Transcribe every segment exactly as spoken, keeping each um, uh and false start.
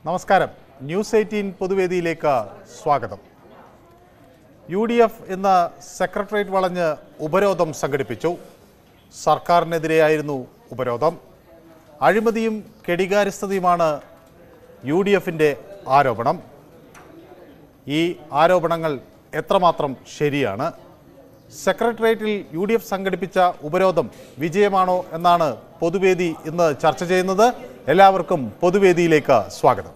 നമസ്കാരം. News eighteen പൊതുവേദിയിലേക്ക് സ്വാഗതം. യു ഡി എഫ് ഇന്ന് സെക്രട്ടേറിയറ്റ് വളഞ്ഞ് ഉപരോധം സംഘടിപ്പിച്ചു. സർക്കാരിനെതിരെയായിരുന്നു ഉപരോധം. അഴിമതിയും കെടികാര്യസ്ഥതയുമാണ് യു ഡി എഫിൻ്റെ ആരോപണം. ഈ ആരോപണങ്ങൾ എത്രമാത്രം ശരിയാണ്? സെക്രട്ടേറിയറ്റിൽ യു ഡി എഫ് സംഘടിപ്പിച്ച ഉപരോധം വിജയമാണോ എന്നാണ് പൊതുവേദി ഇന്ന് ചർച്ച ചെയ്യുന്നത്. എല്ലാവർക്കും പൊതുവേദിയിലേക്ക് സ്വാഗതം.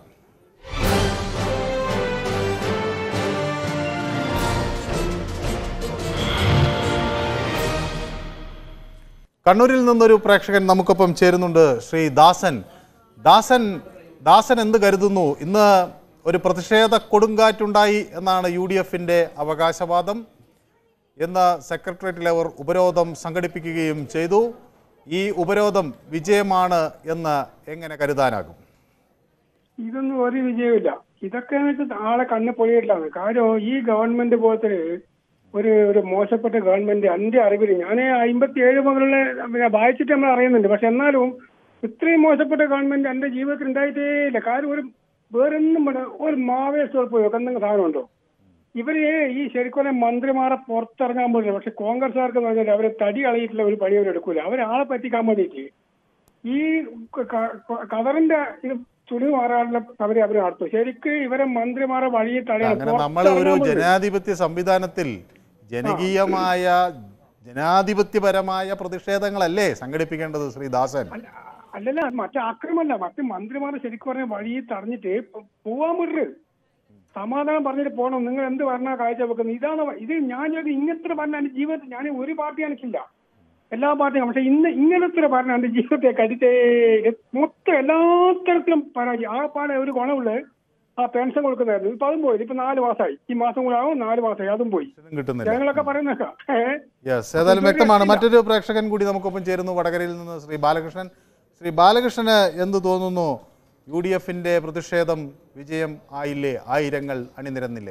കണ്ണൂരിൽ നിന്നൊരു പ്രേക്ഷകൻ നമുക്കൊപ്പം ചേരുന്നുണ്ട്, ശ്രീ ദാസൻ. ദാസൻ ദാസൻ എന്ത് കരുതുന്നു? ഇന്ന് ഒരു പ്രതിഷേധ കൊടുങ്കാറ്റുണ്ടായി എന്നാണ് യു ഡി എഫിൻ്റെ അവകാശവാദം. ഇന്ന് സെക്രട്ടേറിയറ്റിൽ അവർ ഉപരോധം സംഘടിപ്പിക്കുകയും ചെയ്തു. ഈ ഉപരോധം വിജയമാണ് എന്ന് എങ്ങനെ കരുതാനാകും? ഇതൊന്നും ഒരു വിജയമില്ല. ഇതൊക്കെ ആളെ കണ്ണ് പൊളിയിട്ടാണ്. കാര്യം ഈ ഗവൺമെന്റ് പോലത്തെ ഒരു ഒരു മോശപ്പെട്ട ഗവൺമെന്റ് എന്റെ അറിവിൽ ഞാൻ അമ്പത്തി ഏഴ് മുതലുള്ള പിന്നെ വായിച്ചിട്ട് നമ്മൾ അറിയുന്നുണ്ട്. പക്ഷെ എന്നാലും ഇത്രയും മോശപ്പെട്ട ഗവൺമെന്റ് എന്റെ ജീവിതത്തിൽ ഉണ്ടായിട്ടേ ഇല്ല. കാര്യം ഒരു വേറൊന്നും ഒരു മാവേശ്വർ പോയോ എന്തെങ്കിലും സാധനമുണ്ടോ? ഇവര് ഈ ശരിക്കും മന്ത്രിമാരെ പുറത്തിറങ്ങാൻ പോലും. പക്ഷെ കോൺഗ്രസ്സുകാർക്ക് എന്ന് പറഞ്ഞാൽ അവരെ തടി കളയിട്ടുള്ള ഒരു പണി അവരെടുക്കൂല. അവരാളെ പറ്റിക്കാൻ വേണ്ടിയിട്ട് ഈ കവറിന്റെ ഇത് തുണി മാറാനുള്ള അവരെ അവർ നടത്തും. ശരിക്കും ഇവരെ മന്ത്രിമാരെ വഴിയെ തടയാൻ നമ്മൾ ഒരു ജനാധിപത്യ സംവിധാനത്തിൽ ജനകീയമായ ജനാധിപത്യപരമായ പ്രതിഷേധങ്ങളല്ലേ സംഘടിപ്പിക്കേണ്ടത്, ശ്രീ ദാസൻ? അല്ലല്ല, മറ്റേ ആക്രമല്ല. മറ്റു മന്ത്രിമാരെ ശരിക്കും പറഞ്ഞ വഴിയെ തടഞ്ഞിട്ട് പോവാൻ വിടരുത്. സമാധാനം പറഞ്ഞിട്ട് പോകണം. നിങ്ങൾ എന്ത് പറഞ്ഞാൽ കാഴ്ച വെക്കുന്നത്? ഇതാണ് ഇത്. ഞാൻ ഇങ്ങനത്തെ പറഞ്ഞ എന്റെ ജീവിതത്തിൽ ഞാൻ ഒരു പാർട്ടി എനിക്കില്ല, എല്ലാ പാർട്ടിയും. പക്ഷെ ഇന്ന് ഇങ്ങനത്തെ പറഞ്ഞ എന്റെ ജീവിതത്തെ കരുത്തേ മൊത്തം എല്ലാ തരത്തിലും പരാജയം. ആ പാടെ ഒരു ഗുണമുള്ള ആ പെൻഷൻ കൊടുക്കുന്നതായിരുന്നു. ഇപ്പൊ അതും പോയി. ഇപ്പൊ നാല് മാസമായി. ഈ മാസം കൂടെ ആവും നാല് മാസമായി, അതും പോയി. ഞങ്ങളൊക്കെ പറയുന്നേക്കാം. ഏതായാലും വ്യക്തമാണ്. മറ്റൊരു പ്രേക്ഷകൻ കൂടി നമുക്കൊപ്പം ചേരുന്നു, വടകരയിൽ നിന്ന് ശ്രീ ബാലകൃഷ്ണൻ. ശ്രീ ബാലകൃഷ്ണന് എന്ത് തോന്നുന്നു? യു ഡി എഫിന്റെ പ്രതിഷേധം വിജയം ആയില്ലേ? ആയിരങ്ങൾ അണിനിരന്നില്ലേ?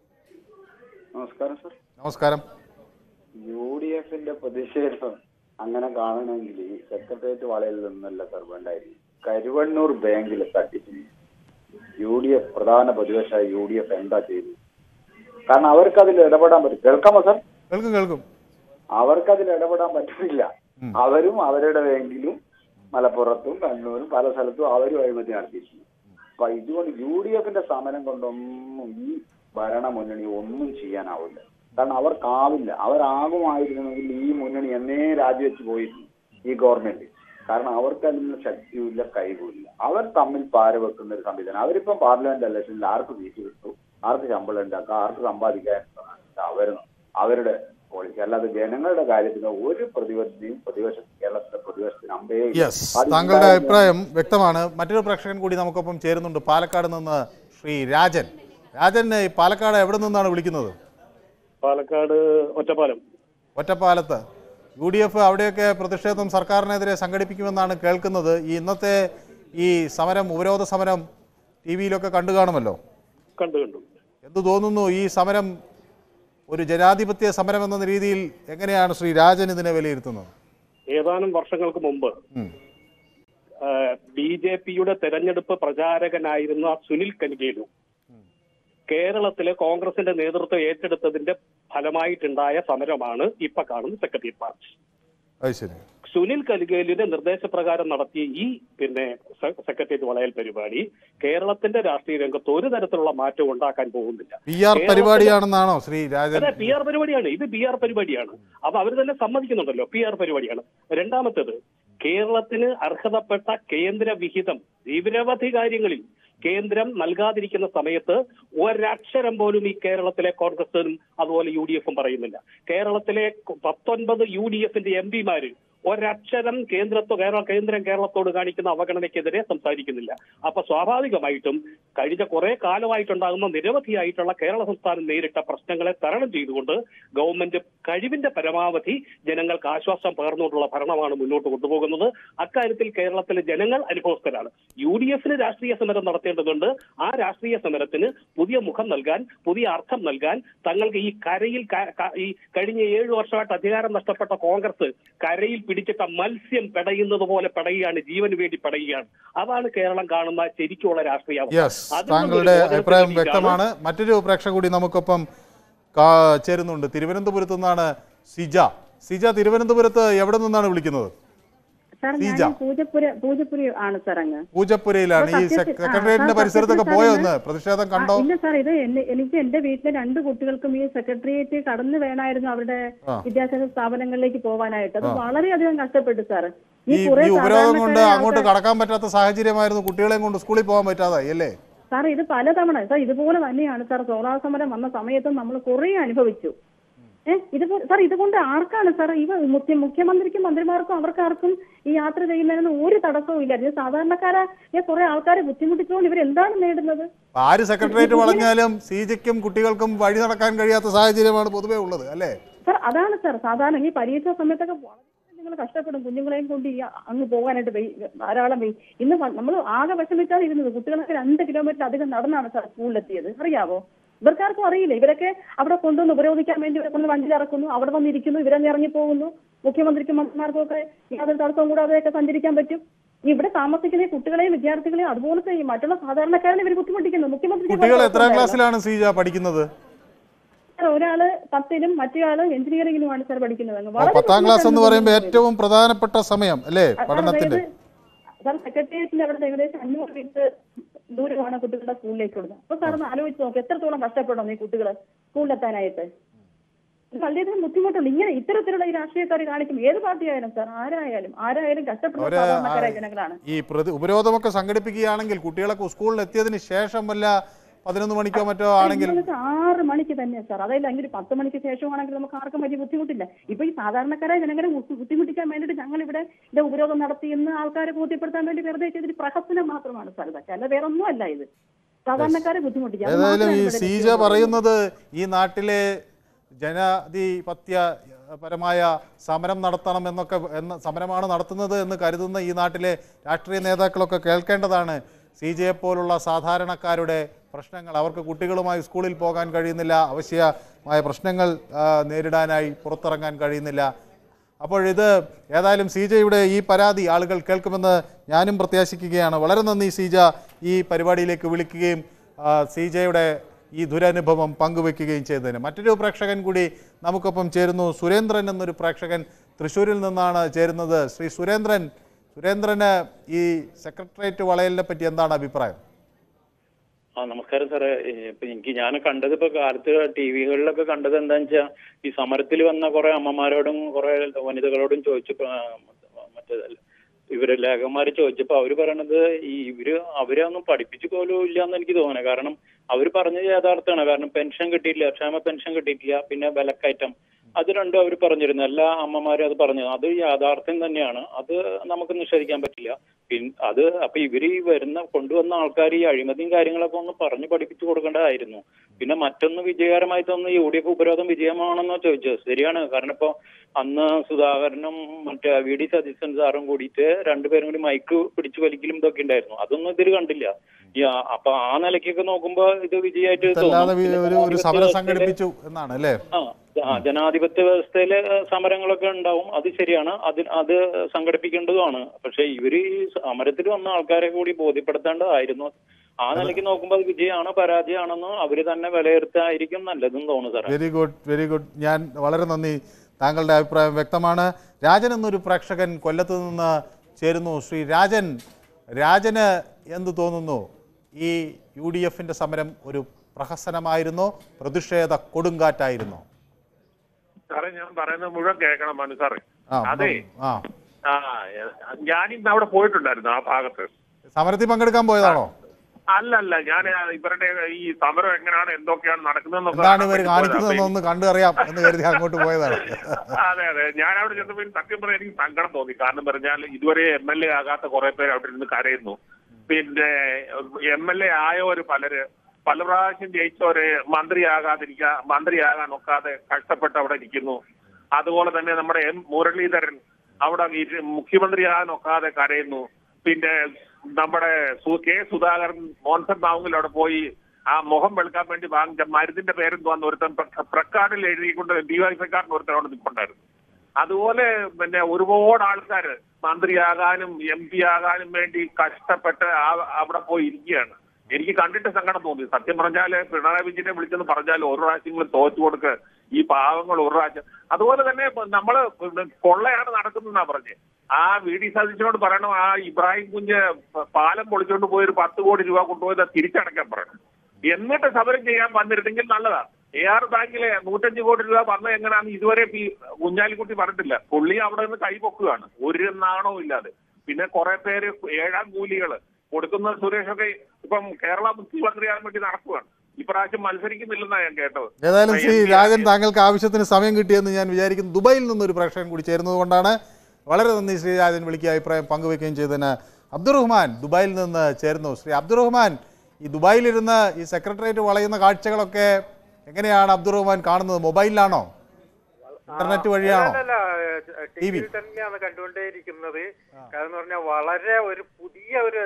നമസ്കാരം സർ. നമസ്കാരം. യു ഡി എഫിന്റെ പ്രതിഷേധം അങ്ങനെ കാണണമെങ്കിൽ ഈ സെക്രട്ടേറിയറ്റ് വളയിൽ നിന്നല്ല സർ വേണ്ടായിരുന്നു. കരുവണ്ണൂർ ബാങ്കിൽ തട്ടിച്ചു യു ഡി എഫ് പ്രധാന പ്രതിപക്ഷ യു ഡി എഫ് എന്താ ചെയ്തു? കാരണം അവർക്ക് അതിൽ ഇടപെടാൻ പറ്റും. കേൾക്കാമോ സർ? കേൾക്കും കേൾക്കും. അവർക്ക് അതിൽ ഇടപെടാൻ പറ്റുന്നില്ല. അവരും അവരുടെ ബാങ്കിലും മലപ്പുറത്തും കണ്ണൂരും പല സ്ഥലത്തും അവരും അഴിമതി നടത്തിയിട്ടുണ്ട്. അപ്പൊ ഇതുകൊണ്ട് യു ഡി എഫിന്റെ സമരം കൊണ്ടൊന്നും ഈ ഭരണ മുന്നണി ഒന്നും ചെയ്യാനാവില്ല. കാരണം അവർക്കാവില്ല. അവരാകുമായിരുന്നെങ്കിൽ ഈ മുന്നണി എന്നേ രാജിവെച്ച് പോയിരുന്നു ഈ ഗവൺമെന്റ്. കാരണം അവർക്ക് അതിനുള്ള ശക്തിയുമില്ല, കഴിവുമില്ല. അവർ തമ്മിൽ പാരവെക്കുന്ന ഒരു സംവിധാനം. അവരിപ്പം പാർലമെന്റ് ഇലക്ഷനിൽ ആർക്ക് സീറ്റ് കിട്ടും, ആർക്ക് ശമ്പളം ഉണ്ടാക്കാം, ആർക്ക് സമ്പാദിക്കാൻ അവർ അവരുടെ പോളിസി. അല്ലാതെ ജനങ്ങളുടെ കാര്യത്തിന് ഒരു പ്രതിപക്ഷത്തെയും പ്രതിപക്ഷ കേരളത്തിലെ പ്രതിപക്ഷത്തിന് അമ്പേ. താങ്കളുടെ അഭിപ്രായം വ്യക്തമാണ്. മറ്റൊരു പ്രേക്ഷകൻ കൂടി നമുക്കൊപ്പം ചേരുന്നുണ്ട്, പാലക്കാട് നിന്ന് ശ്രീ രാജൻ. രാജൻ, പാലക്കാട് എവിടെ നിന്നാണ് വിളിക്കുന്നത്? പാലക്കാട് ഒറ്റപ്പാലം. ഒറ്റപ്പാലത്ത് യു ഡി എഫ് അവിടെയൊക്കെ പ്രതിഷേധം സർക്കാരിനെതിരെ സംഘടിപ്പിക്കുമെന്നാണ് കേൾക്കുന്നത്. ഈ ഇന്നത്തെ ഈ സമരം, ഉപരോധ സമരം ടി വിയിലൊക്കെ കണ്ടു കാണുമല്ലോ. കണ്ടു കണ്ടു എന്തു തോന്നുന്നു? ഈ സമരം ഒരു ജനാധിപത്യ സമരം എന്ന രീതിയിൽ എങ്ങനെയാണ് ശ്രീ രാജൻ ഇതിനെ വിലയിരുത്തുന്നത്? ഏതാനും വർഷങ്ങൾക്ക് മുമ്പ് ബി ജെ പിയുടെ തെരഞ്ഞെടുപ്പ് പ്രചാരകനായിരുന്ന സുനിൽ കനികേലു കേരളത്തിലെ കോൺഗ്രസിന്റെ നേതൃത്വം ഏറ്റെടുത്തതിന്റെ ഫലമായിട്ടുണ്ടായ സമരമാണ് ഇപ്പൊ കാണുന്ന സെക്രട്ടേറിയറ്റ് മാർച്ച്. സുനിൽ കലികേലിന്റെ നിർദ്ദേശപ്രകാരം നടത്തിയ ഈ പിന്നെ സെക്രട്ടേറിയറ്റ് വളയൽ പരിപാടി കേരളത്തിന്റെ രാഷ്ട്രീയ രംഗത്ത് ഒരു തരത്തിലുള്ള മാറ്റം ഉണ്ടാക്കാൻ പോകുന്നില്ല. പി ആർ പരിപാടിയാണെന്നാണോ ശ്രീ രാജൻ? പി ആർ പരിപാടിയാണ് ഇത്. പി ആർ പരിപാടിയാണ്. അപ്പൊ അവർ തന്നെ സമ്മതിക്കുന്നുണ്ടല്ലോ, പി ആർ പരിപാടിയാണ്. രണ്ടാമത്തേത്, കേരളത്തിന് അർഹതപ്പെട്ട കേന്ദ്ര വിഹിതം നിരവധി കാര്യങ്ങളിൽ കേന്ദ്രം നൽകാതിരിക്കുന്ന സമയത്ത് ഒരക്ഷരം പോലും ഈ കേരളത്തിലെ കോൺഗ്രസും അതുപോലെ യു ഡി എഫും പറയുന്നില്ല. കേരളത്തിലെ പത്തൊൻപത് യു ഡി എഫിന്റെ എം പിമാര് ഒരക്ഷരം കേന്ദ്രത്തോ കേരള കേന്ദ്രം കേരളത്തോട് കാണിക്കുന്ന അവഗണനയ്ക്കെതിരെ സംസാരിക്കുന്നില്ല. അപ്പൊ സ്വാഭാവികമായിട്ടും കഴിഞ്ഞ കുറെ കാലമായിട്ടുണ്ടാകുന്ന നിരവധിയായിട്ടുള്ള കേരള സംസ്ഥാനം നേരിട്ട പ്രശ്നങ്ങളെ തരണം ചെയ്തുകൊണ്ട് ഗവൺമെന്റ് കഴിവിന്റെ പരമാവധി ജനങ്ങൾക്ക് ആശ്വാസം പകർന്നുകൊണ്ടുള്ള ഭരണമാണ് മുന്നോട്ട് കൊണ്ടുപോകുന്നത്. അക്കാര്യത്തിൽ കേരളത്തിലെ ജനങ്ങൾ അനുഭവസ്ഥരാണ്. യു ഡി എഫിന് രാഷ്ട്രീയ സമരം നടത്തേണ്ടതുണ്ട്. ആ രാഷ്ട്രീയ സമരത്തിന് പുതിയ മുഖം നൽകാൻ, പുതിയ അർത്ഥം നൽകാൻ തങ്ങൾക്ക് ഈ കരയിൽ ഈ കഴിഞ്ഞ ഏഴു വർഷമായിട്ട് അധികാരം നഷ്ടപ്പെട്ട കോൺഗ്രസ് കരയിൽ പിടിച്ചിട്ട മത്സ്യം പെടയുന്നത് പോലെ പെടയുകയാണ്, ജീവന് വേണ്ടി പെടയുകയാണ്. അതാണ് കേരളം കാണുന്ന ശരിക്കുള്ള രാഷ്ട്രീയം. താങ്കളുടെ അഭിപ്രായം വ്യക്തമാണ്. മറ്റൊരു പ്രേക്ഷക കൂടി നമുക്കൊപ്പം ചേരുന്നുണ്ട്. തിരുവനന്തപുരത്ത് നിന്നാണ് സിജ. സിജ, തിരുവനന്തപുരത്ത് എവിടെ നിന്നാണ് വിളിക്കുന്നത്? പൂജപ്പുരയിലാണ്. ഈ സെക്രട്ടേറിയറ്റിന്റെ പരിസരത്തൊക്കെ പോയോ ഒന്ന് പ്രതിഷേധം കണ്ടോ? ഇല്ല സാർ, ഇത് എനിക്ക് എന്റെ വീട്ടിലെ രണ്ട് കുട്ടികൾക്കും ഈ സെക്രട്ടേറിയറ്റ് കടന്നു വേണമായിരുന്നു അവരുടെ വിദ്യാഭ്യാസ സ്ഥാപനങ്ങളിലേക്ക് പോകാനായിട്ട്. അത് വളരെയധികം കഷ്ടപ്പെട്ടു സാർ. ഈ ഉപരോധം കൊണ്ട് അങ്ങോട്ട് കടക്കാൻ പറ്റാത്ത സാഹചര്യമായിരുന്നു, കുട്ടികളെയും കൊണ്ട് സ്കൂളിൽ പോകാൻ പറ്റാതായി അല്ലേ സാർ? ഇത് പലതവണ സാർ ഇതുപോലെ തന്നെയാണ് സാർ. സോളാർ സമരം വന്ന സമയത്തും നമ്മൾ കുറെ അനുഭവിച്ചു. ഏഹ് ഇത് സാർ ഇതുകൊണ്ട് ആർക്കാണ് സാർ, ഇവ മുഖ്യ മുഖ്യമന്ത്രിക്കും മന്ത്രിമാർക്കും അവർക്കാർക്കും ഈ യാത്ര ചെയ്യുന്നതിന് ഒരു തടസ്സവും ഇല്ല. ഇത് സാധാരണക്കാരായ കുറെ ആൾക്കാരെ ബുദ്ധിമുട്ടിച്ചുകൊണ്ട് ഇവർ എന്താണ് നേടുന്നത്? ആര് സെക്രട്ടേറിയറ്റ് വളഞ്ഞാലും സിജിക്കും കുട്ടികൾക്കും വഴി നടക്കാൻ കഴിയാത്ത സാഹചര്യമാണ് പൊതുവേ ഉള്ളത് അല്ലേ സാർ? അതാണ് സാർ. സാധാരണ ഈ പരീക്ഷാ സമയത്തൊക്കെ വളരെ നിങ്ങൾ കഷ്ടപ്പെടും കുഞ്ഞുങ്ങളെയും കൊണ്ട് ഈ അങ്ങ് പോകാനായിട്ട് ധാരാളം വെയി. ഇന്ന് നമ്മൾ ആകെ വിഷമിച്ചാണ് ഇരുന്നത്. കുട്ടികളൊക്കെ രണ്ട് കിലോമീറ്റർ അധികം നടന്നാണ് സാർ സ്കൂളിലെത്തിയത്. അറിയാവോ? ഇവർക്കാർക്കും അറിയില്ല. ഇവരൊക്കെ അവിടെ കൊണ്ടുവന്ന് ഉപരോധിക്കാൻ വേണ്ടി ഇവരെ കൊണ്ട് വണ്ടിയിൽ ഇറക്കുന്നു, അവിടെ വന്നിരിക്കുന്നു, ഇവരങ്ങ് ഇറങ്ങി പോകുന്നു. മുഖ്യമന്ത്രിക്കും മന്ത്രിമാർക്കും ഒക്കെ യാതൊരു തടസ്സവും കൂടാതെയൊക്കെ സഞ്ചരിക്കാൻ പറ്റും. ഇവിടെ താമസിക്കുന്ന കുട്ടികളെയും വിദ്യാർത്ഥികളെയും അതുപോലത്തെ ഈ മറ്റുള്ള സാധാരണക്കാരെ ഇവർ ബുദ്ധിമുട്ടിക്കുന്നു. മുഖ്യമന്ത്രി എത്രാം ക്ലാസ്സിലാണ് സീജ പഠിക്കുന്നത്? ഒരാള് പത്തിലും മറ്റേയാള് എഞ്ചിനീയറിംഗിലുമാണ് സാർ പഠിക്കുന്നത്. പത്താം ക്ലാസ് എന്ന് പറയുമ്പോൾ ഏറ്റവും പ്രധാനപ്പെട്ട സമയം അല്ലേ പഠനത്തിന്റെ? സാർ സെക്രട്ടേറിയറ്റിന്റെ അവിടെ ഏകദേശം അഞ്ഞൂറ് മീറ്റർ ദൂരമാണ് കുട്ടികളുടെ സ്കൂളിലേക്കുള്ളത്. അപ്പൊ സാർ ഒന്ന് ആലോചിച്ച് നോക്ക്, എത്രത്തോളം കഷ്ടപ്പെടണം ഈ കുട്ടികള് സ്കൂളിലെത്താനായിട്ട്. വളരെയധികം ബുദ്ധിമുട്ടുണ്ട്. ഇങ്ങനെ ഇത്തരത്തിലുള്ള ഈ രാഷ്ട്രീയക്കാർ കാണിക്കും. ഏത് പാർട്ടി ആയാലും സാർ, ആരായാലും ആരായാലും കഷ്ടപ്പെടുന്ന സാധാരണക്കാരായ ജനങ്ങളാണ്. ഈ ഉപരോധമൊക്കെ സംഘടിപ്പിക്കുകയാണെങ്കിൽ കുട്ടികളൊക്കെ സ്കൂളിൽ എത്തിയതിന് ശേഷം വല്ല പതിനൊന്ന് മണിക്കോ മറ്റോ ആണെങ്കിൽ ആറ് മണിക്ക് തന്നെ സാർ. അതല്ല എങ്കിൽ പത്ത് മണിക്ക് ശേഷമാണെങ്കിൽ നമുക്ക് ആർക്കും വലിയ ബുദ്ധിമുട്ടില്ല. ഇപ്പൊ ഈ സാധാരണക്കാരായ ജനങ്ങളെ ബുദ്ധിമുട്ടിക്കാൻ വേണ്ടിയിട്ട് ഞങ്ങൾ ഇവിടെ ഇത് ഉപരോധം നടത്തി എന്ന് ആൾക്കാരെ ബോധ്യപ്പെടുത്താൻ വേണ്ടി വെറുതെ ചെയ്തൊരു പ്രഹസനം മാത്രമാണ് സാർ. ഇതൊക്കെ അല്ല വേറെ ഒന്നും അല്ല. ഇത് സാധാരണക്കാരെ ബുദ്ധിമുട്ടിക്കാം. ഏതായാലും ഈ സീജ പറയുന്നത് ഈ നാട്ടിലെ ജനാധിപത്യ പരമായ സമരം നടത്തണം എന്നൊക്കെ എന്ന സമരമാണ് നടത്തുന്നത് എന്ന് കരുതുന്ന ഈ നാട്ടിലെ രാഷ്ട്രീയ നേതാക്കളൊക്കെ കേൾക്കേണ്ടതാണ്. സി ജെ പോലുള്ള സാധാരണക്കാരുടെ പ്രശ്നങ്ങൾ. അവർക്ക് കുട്ടികളുമായി സ്കൂളിൽ പോകാൻ കഴിയുന്നില്ല, ആവശ്യമായ പ്രശ്നങ്ങൾ നേരിടാനായി പുറത്തിറങ്ങാൻ കഴിയുന്നില്ല. അപ്പോഴിത് ഏതായാലും സി ജയുടെ ഈ പരാതി ആളുകൾ കേൾക്കുമെന്ന് ഞാനും പ്രത്യാശിക്കുകയാണ്. വളരെ നന്ദി സീജ ഈ പരിപാടിയിലേക്ക് വിളിക്കുകയും സി ജയുടെ ഈ ദുരനുഭവം പങ്കുവെക്കുകയും ചെയ്തതിന്. മറ്റൊരു പ്രേക്ഷകൻ കൂടി നമുക്കൊപ്പം ചേരുന്നു. സുരേന്ദ്രൻ എന്നൊരു പ്രേക്ഷകൻ തൃശ്ശൂരിൽ നിന്നാണ് ചേരുന്നത്. ശ്രീ സുരേന്ദ്രൻ, സുരേന്ദ്രന് ഈ സെക്രട്ടേറിയറ്റ് വളയലിനെ പറ്റി എന്താണ് അഭിപ്രായം? ആ നമസ്കാരം സാറേ. ഇപ്പൊ എനിക്ക് ഞാൻ കണ്ടത് ഇപ്പൊ കാലത്ത് ടി വികളിലൊക്കെ കണ്ടത് എന്താന്ന് വെച്ചാൽ ഈ സമരത്തിൽ വന്ന കുറെ അമ്മമാരോടും കുറെ വനിതകളോടും ചോദിച്ചപ്പോ മറ്റേ ഇവര് ലേഖകന്മാര് ചോദിച്ചപ്പോ അവര് പറയണത് ഈ ഇവര് അവരൊന്നും പഠിപ്പിച്ചു പോലും ഇല്ല എന്ന് എനിക്ക് തോന്നുന്നത്. കാരണം അവര് പറഞ്ഞത് യാഥാർത്ഥ്യമാണ്. കാരണം പെൻഷൻ കിട്ടിയിട്ടില്ല, ക്ഷേമ പെൻഷൻ കിട്ടിയിട്ടില്ല, പിന്നെ വിലക്കയറ്റം, അത് രണ്ടും അവർ പറഞ്ഞിരുന്നു. എല്ലാ അമ്മമാരും അത് പറഞ്ഞു. അത് യാഥാർത്ഥ്യം തന്നെയാണ്, അത് നമുക്ക് നിഷേധിക്കാൻ പറ്റില്ല. പിന്നെ അത് അപ്പൊ ഇവര് ഈ വരുന്ന കൊണ്ടുവന്ന ആൾക്കാർ ഈ അഴിമതിയും കാര്യങ്ങളൊക്കെ ഒന്ന് പറഞ്ഞു പഠിപ്പിച്ചു കൊടുക്കേണ്ടതായിരുന്നു. പിന്നെ മറ്റൊന്ന് വിജയകരമായി തോന്നുന്നു യു ഡി എഫ് ഉപരോധം വിജയമാണെന്നോ ചോദിച്ചത്. ശരിയാണ്. കാരണം ഇപ്പൊ അന്ന് സുധാകരനും മറ്റേ വി ഡി സതീശൻ സാറും കൂടിയിട്ട് രണ്ടുപേരും കൂടി മൈക്ക് പിടിച്ചു വലിക്കലും ഇതൊക്കെ ഉണ്ടായിരുന്നു. അതൊന്നും ഇതിൽ കണ്ടില്ല. അപ്പൊ ആ നിലയ്ക്കൊക്കെ നോക്കുമ്പോ ഇത് വിജയമായിട്ട് ആ ജനാധിപത്യ വ്യവസ്ഥയിലെ സമരങ്ങളൊക്കെ ഉണ്ടാവും, അത് ശരിയാണ്, അത് അത് സംഘടിപ്പിക്കേണ്ടതുമാണ്. പക്ഷെ ഇവര് സമരത്തിൽ വന്ന ആൾക്കാരെ കൂടി ബോധ്യപ്പെടുത്തേണ്ടതായിരുന്നു. ആ നിലയ്ക്ക് നോക്കുമ്പോൾ അത് വിജയമാണോ പരാജയമാണെന്നോ അവര് തന്നെ വിലയിരുത്തായിരിക്കും നല്ലതെന്ന് തോന്നുന്നു sir. Very good very good ഞാൻ വളരെ നന്ദി. താങ്കളുടെ അഭിപ്രായം വ്യക്തമാണ്. രാജൻ എന്നൊരു പ്രേക്ഷകൻ കൊല്ലത്ത് നിന്ന് ചേരുന്നു. ശ്രീ രാജൻ, രാജന് എന്ത് തോന്നുന്നു? ഈ യു ഡി എഫിന്റെ സമരം ഒരു പ്രഹസനമായിരുന്നോ, പ്രതിഷേധ കൊടുങ്കാറ്റായിരുന്നോ? സാറേ ഞാൻ പറയുന്നത് മുഴുവൻ കേൾക്കണം മനു സാറേ. അതെ, ഞാനിന്ന് അവിടെ പോയിട്ടുണ്ടായിരുന്നു ആ ഭാഗത്ത്. സമരത്തിൽ പങ്കെടുക്കാൻ പോയതാണോ? അല്ലല്ല, ഞാൻ ഇവരുടെ ഈ സമരം എങ്ങനെയാണ് എന്തൊക്കെയാണ് നടക്കുന്നതെന്നൊക്കെ കണ്ടു അറിയാം എന്ന് കരുതി അങ്ങോട്ട് പോയതാണ്. അതെ അതെ, ഞാൻ അവിടെ ചെന്നപ്പോൾ സത്യം പറയാൻ എനിക്ക് സങ്കടം തോന്നി. കാരണം പറഞ്ഞാൽ ഇതുവരെ എം എൽ എ ആകാത്ത കുറെ പേര് അവിടെ ഇരുന്ന് കരയുന്നു. പിന്നെ എം എൽ എ ആയവര് പലര് പല പ്രാവശ്യം ജയിച്ചവര് മന്ത്രിയാകാതിരിക്കുക മന്ത്രിയാകാൻ ഒക്കാതെ കഷ്ടപ്പെട്ട് അവിടെ ഇരിക്കുന്നു. അതുപോലെ തന്നെ നമ്മുടെ എം മുരളീധരൻ അവിടെ മുഖ്യമന്ത്രിയാകാൻ ഒക്കാതെ കരയുന്നു. പിന്നെ നമ്മുടെ കെ സുധാകരൻ മോൻസൺ മാവുങ്കിൽ അവിടെ പോയി ആ മുഖം വെളുക്കാൻ വേണ്ടി വാങ്ങിച്ച മരുന്നിന്റെ പേരെന്തുവാന്ന് ഒരുത്തൻ പ്രക്കാർഡിൽ എഴുതിക്കൊണ്ട് ഡിവൈഎഫ്ഐക്കാരൻ ഒരുത്തൻ അവിടെ നിൽപ്പുണ്ടായിരുന്നു. അതുപോലെ പിന്നെ ഒരുപാട് ആൾക്കാർ മന്ത്രിയാകാനും എം പി ആകാനും വേണ്ടി കഷ്ടപ്പെട്ട് അവിടെ പോയി ഇരിക്കുകയാണ്. എനിക്ക് കണ്ടിട്ട് സങ്കടം തോന്നി. സത്യം പറഞ്ഞാല് പിണറായി വിജയനെ വിളിച്ചെന്ന് പറഞ്ഞാൽ ഒരു പ്രാവശ്യങ്ങളും തോറ്റു കൊടുക്ക് ഈ പാവങ്ങൾ ഒരു പ്രാവശ്യം. അതുപോലെ തന്നെ നമ്മള് കൊള്ളയാണ് നടക്കുന്നതെന്നാ പറഞ്ഞത്. ആ വി ഡി സതീശനോട് പറയണം, ആ ഇബ്രാഹിം കുഞ്ഞ് പാലം പൊളിച്ചുകൊണ്ട് പോയി ഒരു പത്ത് കോടി രൂപ കൊണ്ടുപോയത് തിരിച്ചടക്കാൻ പറയണം. എന്നിട്ട് സമരം ചെയ്യാൻ വന്നിരുന്നെങ്കിൽ നല്ലതാണ്. എ ആർ ബാങ്കിലെ നൂറ്റഞ്ച് കോടി രൂപ വന്ന എങ്ങനെയാണെന്ന് ഇതുവരെ ഈ കുഞ്ഞാലിക്കുട്ടി പറഞ്ഞിട്ടില്ല. പുള്ളി അവിടെ നിന്ന് കൈപൊക്കുകയാണ് ഒരു നാണവും ഇല്ലാതെ. പിന്നെ കുറെ പേര് ഏഴാം കൂലികള് കൊടുക്കുന്ന സുരേഷൊക്കെ ഇപ്പം കേരള മുഖ്യമന്ത്രിയാകാൻ വേണ്ടി നടക്കുകയാണ്. ഇപ്രാവശ്യം മത്സരിക്കുന്നില്ലെന്നാണ് ഞാൻ കേട്ടത്. ഏതായാലും ശ്രീ രാജൻ, താങ്കൾക്ക് ആവശ്യത്തിന് സമയം കിട്ടിയെന്ന് ഞാൻ വിചാരിക്കുന്നു. ദുബായിൽ നിന്നൊരു പ്രേക്ഷകൻ കൂടി ചേരുന്നത് കൊണ്ടാണ്. വളരെ നന്ദി ശ്രീ രാജൻ, വിളിക്കുക അഭിപ്രായം പങ്കുവയ്ക്കുകയും ചെയ്തതിന്. അബ്ദുറഹ്മാൻ ദുബായിൽ നിന്ന് ചേരുന്നു. ശ്രീ അബ്ദുറഹ്മാൻ, ഈ ദുബായിലിരുന്ന് ഈ സെക്രട്ടേറിയറ്റ് വളയുന്ന കാഴ്ചകളൊക്കെ എങ്ങനെയാണ് അബ്ദുറഹ്മാൻ കാണുന്നത്? മൊബൈലിലാണോ, ഇന്റർനെറ്റ് വഴിയാണോ? ടി വിയിൽ തന്നെയാണ് കണ്ടുകൊണ്ടേയിരിക്കുന്നത്. കാരണം പറഞ്ഞാൽ വളരെ ഒരു പുതിയ ഒരു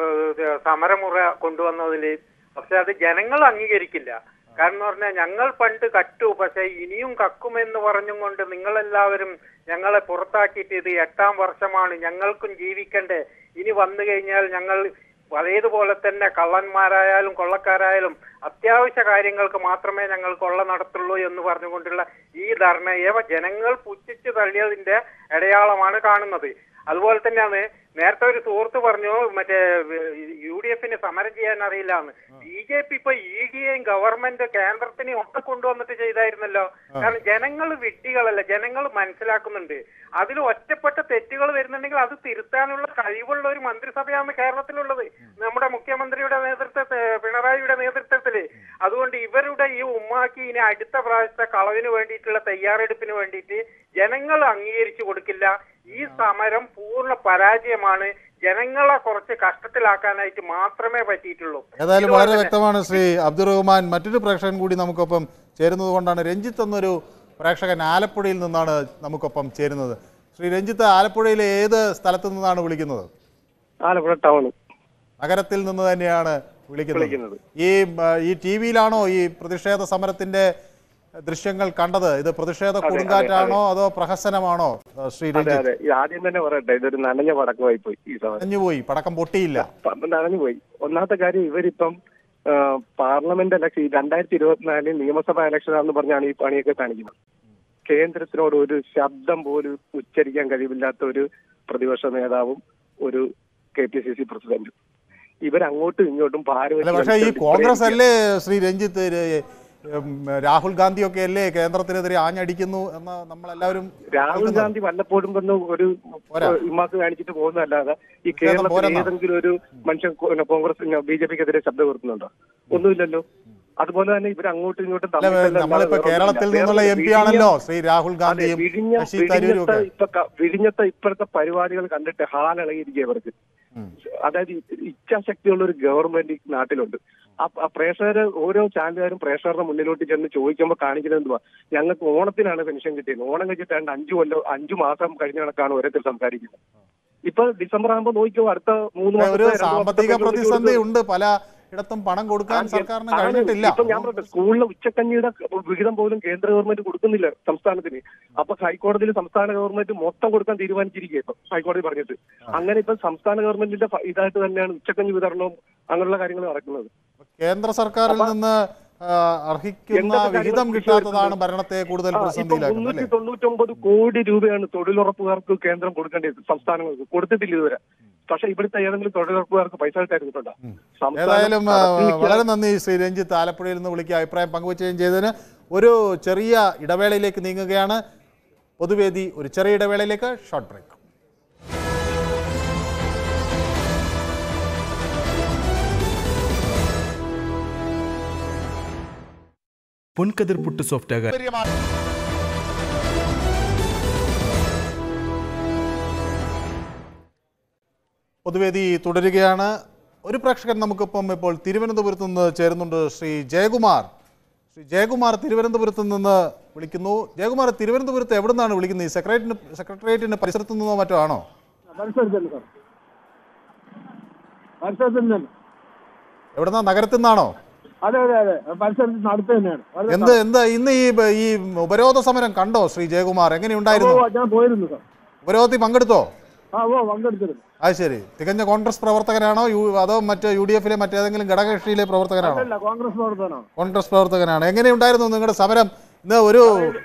സമരമുറ കൊണ്ടുവന്നതില് പക്ഷെ അത് ജനങ്ങൾ അംഗീകരിക്കില്ല. കാരണം പറഞ്ഞാൽ ഞങ്ങൾ പണ്ട് കറ്റു, പക്ഷെ ഇനിയും കക്കുമെന്ന് പറഞ്ഞും കൊണ്ട് നിങ്ങളെല്ലാവരും ഞങ്ങളെ പുറത്താക്കിയിട്ട് ഇത് എട്ടാം വർഷമാണ്, ഞങ്ങൾക്കും ജീവിക്കണ്ടേ, ഇനി വന്നു കഴിഞ്ഞാൽ ഞങ്ങൾ പഴയതുപോലെ തന്നെ കള്ളന്മാരായാലും കൊള്ളക്കാരായാലും അത്യാവശ്യ കാര്യങ്ങൾക്ക് മാത്രമേ ഞങ്ങൾ കൊള്ള നടത്തുള്ളൂ എന്ന് പറഞ്ഞുകൊണ്ടുള്ള ഈ ധർണയെ ജനങ്ങൾ പുച്ഛിച്ചു തള്ളിയതിന്റെ അടയാളമാണ് കാണുന്നത്. അതുപോലെ തന്നെയാണ് നേരത്തെ ഒരു സുഹൃത്ത് പറഞ്ഞു മറ്റേ യു ഡി എഫിന് സമരം ചെയ്യാൻ അറിയില്ല എന്ന്. ബി ജെ പി ഇപ്പൊ ഇ ഡിയെയും ഗവൺമെന്റ് കേന്ദ്രത്തിനെയും ഒക്കെ കൊണ്ടുവന്നിട്ട് ചെയ്തായിരുന്നല്ലോ. കാരണം ജനങ്ങൾ വിഡ്ഢികളല്ല, ജനങ്ങൾ മനസ്സിലാക്കുന്നുണ്ട്. അതിൽ ഒറ്റപ്പെട്ട തെറ്റുകൾ വരുന്നുണ്ടെങ്കിൽ അത് തിരുത്താനുള്ള കഴിവുള്ള ഒരു മന്ത്രിസഭയാണ് കേരളത്തിലുള്ളത്, നമ്മുടെ മുഖ്യമന്ത്രിയുടെ നേതൃത്വത്തിൽ, പിണറായിയുടെ നേതൃത്വത്തില്. അതുകൊണ്ട് ഇവരുടെ ഈ ഉമ്മാക്കി ഇനി അടുത്ത പ്രാവശ്യത്തെ കളവിന് വേണ്ടിയിട്ടുള്ള തയ്യാറെടുപ്പിന് വേണ്ടിയിട്ട് ജനങ്ങൾ അംഗീകരിച്ചു കൊടുക്കില്ല. ഈ സമരം പൂർണ്ണ പരാജയമാണ്. ജനങ്ങളെ കുറച്ച് കഷ്ടത്തിലാക്കാനായിട്ട് മാത്രമേ പറ്റിയിട്ടുള്ളൂ. ഏതായാലും വളരെ വ്യക്തമാണ് ശ്രീ അബ്ദുറഹ്മാൻ. മറ്റൊരു പ്രേക്ഷകൻ കൂടി നമുക്കൊപ്പം ചേരുന്നത് കൊണ്ടാണ്. രഞ്ജിത്ത് എന്നൊരു പ്രേക്ഷകൻ ആലപ്പുഴയിൽ നിന്നാണ് നമുക്കൊപ്പം ചേരുന്നത്. ശ്രീ രഞ്ജിത്ത്, ആലപ്പുഴയിലെ ഏത് സ്ഥലത്ത് നിന്നാണ് വിളിക്കുന്നത്? ആലപ്പുഴ ടൗൺ നഗരത്തിൽ നിന്ന് തന്നെയാണ് വിളിക്കുന്നത്. ഈ ഈ ടി വിയിലാണോ ഈ പ്രതിഷേധ സമരത്തിന്റെ ദൃശ്യങ്ങൾ കണ്ടത്? ഇത് പ്രതിഷേധ കൊടുങ്കാറ്റാണോ അതോ പ്രഹസനമാണോ ശ്രീ രഞ്ജിത്ത്? ആദ്യം തന്നെ പറയട്ടെ, ഇതൊരു നനഞ്ഞ പടക്കമായി പോയി. ഈ നനഞ്ഞുപോയി, പടക്കം പൊട്ടിയില്ല, നനഞ്ഞുപോയി. ഒന്നാമത്തെ കാര്യം, ഇവരിപ്പം പാർലമെന്റ് ഇലക്ഷൻ രണ്ടായിരത്തി ഇരുപത്തിനാലിൽ നിയമസഭാ ഇലക്ഷൻ ആണെന്ന് പറഞ്ഞാണ് ഈ പണിയൊക്കെ കാണിക്കുന്നത്. കേന്ദ്രത്തിനോട് ഒരു ശബ്ദം പോലും ഉച്ചരിക്കാൻ കഴിവില്ലാത്ത ഒരു പ്രതിപക്ഷ നേതാവും ഒരു കെ പി സി സി പ്രസിഡന്റും ഇവരങ്ങോട്ടും ഇങ്ങോട്ടും ഭാരത. പക്ഷേ ഈ കോൺഗ്രസ് അല്ലേ ശ്രീ രഞ്ജിത്ത്, രാഹുൽ ഗാന്ധി ഒക്കെ അല്ലേ കേന്ദ്രത്തിനെതിരെ ആഞ്ഞടിക്കുന്നു എന്ന് നമ്മളെല്ലാവരും. രാഹുൽ ഗാന്ധി വല്ലപ്പോഴും വന്ന് ഒരു ഇമാക്ക് കാണിച്ചിട്ട് പോകുന്നതല്ലാതെ ഈ കേരളത്തിൽ ഏതെങ്കിലും ഒരു മനുഷ്യൻ കോൺഗ്രസ് ബി ജെ പിക്കെതിരെ ശബ്ദം ഉയർത്തുന്നുണ്ടോ? ഒന്നുമില്ലല്ലോ. അതുപോലെ തന്നെ ഇവർ അങ്ങോട്ടും ഇങ്ങോട്ടും നമ്മളിപ്പോ കേരളത്തിൽ നിന്നുള്ള എം പി ആണല്ലോ ശ്രീ രാഹുൽ ഗാന്ധി. വിഴിഞ്ഞത്തെ ഇപ്പോഴത്തെ പരിപാടികൾ കണ്ടിട്ട് ഹാലിളകിയിരിക്കുക ഇവർക്ക്. അതായത് ഇച്ഛാശക്തിയുള്ള ഒരു ഗവൺമെന്റ് നാട്ടിലുണ്ട്. ആ പ്രേക്ഷകര് ഓരോ ചാനലുകാരും പ്രേക്ഷകരുടെ മുന്നിലോട്ട് ചെന്ന് ചോദിക്കുമ്പോൾ കാണിക്കുന്നത് എന്തുവാ, ഞങ്ങൾക്ക് ഓണത്തിനാണ് പെൻഷൻ കിട്ടിയത്, ഓണം കഴിഞ്ഞിട്ടാണ്ട് അഞ്ചു കൊല്ലം അഞ്ചു മാസം കഴിഞ്ഞ കണക്കാണ് ഓരോരുത്തർ സംസാരിക്കുന്നത്. ഇപ്പൊ ഡിസംബർ ആകുമ്പോൾ നോക്കിയോ, അടുത്ത മൂന്ന് മാസം സാമ്പത്തിക പ്രതിസന്ധി ഉണ്ട്, പല ഇടത്തും പണം കൊടുക്കാൻ സർക്കാരിന് കഴിഞ്ഞിട്ടില്ല. ഇപ്പൊ ഞാൻ പറഞ്ഞത് സ്കൂളിലെ ഉച്ചക്കഞ്ഞിയുടെ വിഹിതം പോലും കേന്ദ്ര ഗവൺമെന്റ് കൊടുക്കുന്നില്ല സംസ്ഥാനത്തിന്. അപ്പൊ ഹൈക്കോടതിയിൽ സംസ്ഥാന ഗവൺമെന്റ് മൊത്തം കൊടുക്കാൻ തീരുമാനിച്ചിരിക്കുക ഇപ്പൊ ഹൈക്കോടതി പറഞ്ഞിട്ട്. അങ്ങനെ ഇപ്പൊ സംസ്ഥാന ഗവൺമെന്റിന്റെ ഇതായിട്ട് തന്നെയാണ് ഉച്ചക്കഞ്ഞി വിതരണവും അങ്ങനെയുള്ള കാര്യങ്ങൾ നടക്കുന്നത്. കേന്ദ്ര സർക്കാരിൽ നിന്ന് അർഹിക്കുന്ന വിഹിതം കിട്ടാത്തതാണ് ഭരണത്തെ കൂടുതൽ പ്രതിസന്ധിയിലാക്കുന്നത്. മുന്നൂറ്റി തൊണ്ണൂറ്റൊമ്പത് കോടി രൂപയാണ് തൊഴിലുറപ്പുകാർക്ക് കേന്ദ്രം കൊടുക്കേണ്ടത്, സംസ്ഥാനങ്ങൾക്ക് കൊടുത്തിട്ടില്ല ഇതുവരെ. പക്ഷെ ഇവിടുത്തെ ഏതെങ്കിലും തൊഴിലുറപ്പുകാർക്ക് പൈസ കിട്ടായിരുന്നിട്ടുണ്ടോ? ഏതായാലും വളരെ നന്ദി ശ്രീ രഞ്ജിത്ത്, ആലപ്പുഴയിൽ നിന്ന് വിളിക്കുക അഭിപ്രായം പങ്കുവച്ചുകയും ചെയ്തതിന്. ഒരു ചെറിയ ഇടവേളയിലേക്ക് നീങ്ങുകയാണ്. പൊതുവേദി ഒരു ചെറിയ ഇടവേളയിലേക്ക്, short break. Ponkathir puttu soft ആകാൻ പൊതുവേദി തുടരുകയാണ്. ഒരു പ്രേക്ഷകൻ നമുക്കിപ്പം ഇപ്പോൾ തിരുവനന്തപുരത്ത് നിന്ന് ചേരുന്നുണ്ട്, ശ്രീ ജയകുമാർ. ശ്രീ ജയകുമാർ തിരുവനന്തപുരത്ത് നിന്ന് വിളിക്കുന്നു. ജയകുമാർ, തിരുവനന്തപുരത്ത് എവിടെ നിന്നാണ് വിളിക്കുന്നത്? ഈ സെക്രട്ടേറിയറ്റിന് സെക്രട്ടേറിയറ്റിന്റെ പരിസരത്ത് നിന്നോ മറ്റോ ആണോ? എവിടെന്നാ, നഗരത്തിൽ നിന്നാണോ? അതെ അതെ അതെ മത്സരത്തിൽ നടത്തുക തന്നെയാണ്. എന്ത് എന്താ ഇന്ന് ഈ ഈ ഉപരോധ സമരം കണ്ടോ ശ്രീ ജയകുമാർ? എങ്ങനെയുണ്ടായിരുന്നു? ഞാൻ പോയിരുന്നു സാർ. ഉപരോധത്തിൽ പങ്കെടുത്തോ? ആ ഓ പങ്കെടുത്തിരുന്നു. അത് ശരി. തികഞ്ഞ കോൺഗ്രസ് പ്രവർത്തകനാണോ അതോ മറ്റേ യു ഡി എഫിലെ മറ്റേതെങ്കിലും ഘടകകക്ഷിയിലെ പ്രവർത്തകനാണോ? കോൺഗ്രസ് പ്രവർത്തകനാണ്. കോൺഗ്രസ് പ്രവർത്തകനാണ്. എങ്ങനെയുണ്ടായിരുന്നു നിങ്ങളുടെ സമരം? ഇന്ന് ഒരു